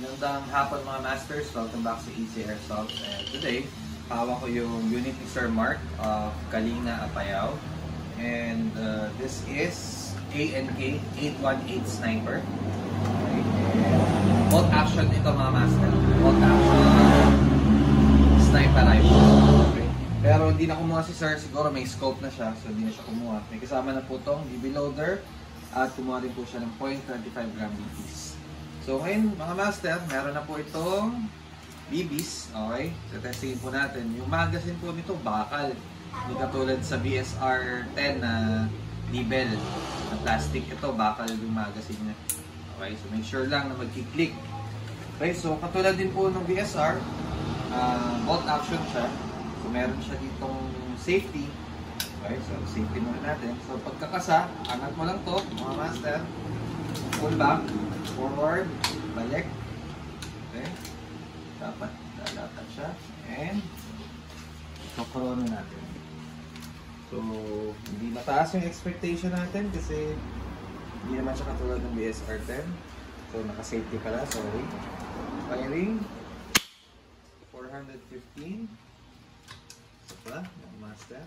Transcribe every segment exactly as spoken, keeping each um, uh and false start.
Magandang hapon mga masters, welcome back sa Easy Airsoft. And today, hawak ko yung unit ni Sir Mark of Kalinga, Apayao. And uh, this is A N K eight one eight Sniper. Okay. Bolt action ito mga master. Bolt action Sniper rifle. Okay. Pero hindi na kumuha si Sir, siguro may scope na siya, so hindi na siya kumuha. May kasama na po itong B B loader at kumuha rin po siya ng point two five gram B Bs. So ngayon mga master, meron na po itong B Bs, okay? So testingin po natin. Yung magazine po nito bakal. Hindi katulad sa B S R ten na label na plastic. Ito bakal yung magazine niya. Okay, so make sure lang na magki-click. Okay, so katulad din po ng B S R, uh, bolt action siya. So meron siya ditong safety. Okay, so safety muna natin. So pagkakasa, angat mo lang to mga master. Pull back, forward, balik. Okay. Dapat lalapat siya. And kukurono natin. So, hindi mataas yung expectation natin kasi hindi naman siya katulad ng B S R ten. So, naka-safety pala. Sorry. Firing. four fifteen. Isa pa, master.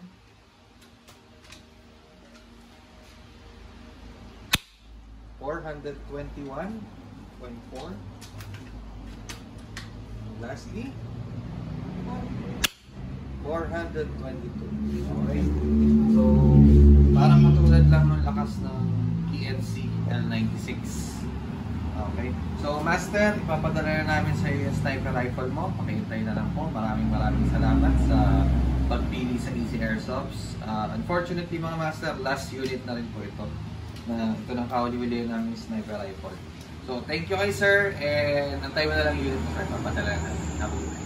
four twenty-one point four. Lastly, four twenty-two. Okay. So, parang matulad lang ng lakas ng T N C L ninety-six. Okay. So, master, ipapadala na namin sa iyo yung sniper rifle mo. Pakihintay na lang po. Maraming maraming salamat sa pagpili sa Easy Airsofts. Uh, unfortunately, mga master, last unit na rin po ito. Na ito ng kawali-wili namin sniper rifle. So, thank you kay sir, and antay mo na lang yung unit mo sir, papadala na.